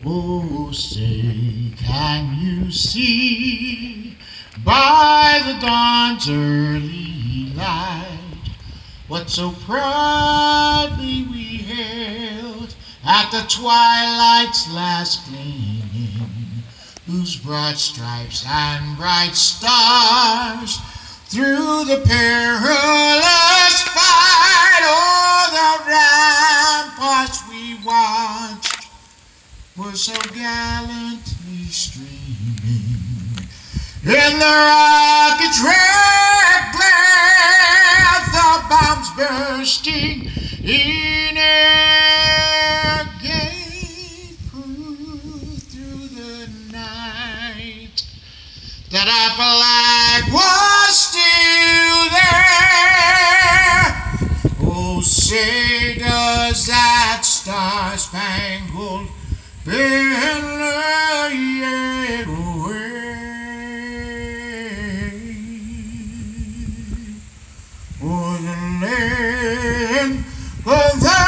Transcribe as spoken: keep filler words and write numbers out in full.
Oh, say, can you see by the dawn's early light what so proudly we hailed at the twilight's last gleaming, whose broad stripes and bright stars through the perilous fight o'er the ramparts we watched were so gallantly streaming in the rocket's red glare, the bombs bursting in air gave proof through the night that our flag was still there. Oh, say does that star-spangled banner yet wave o'er the land of the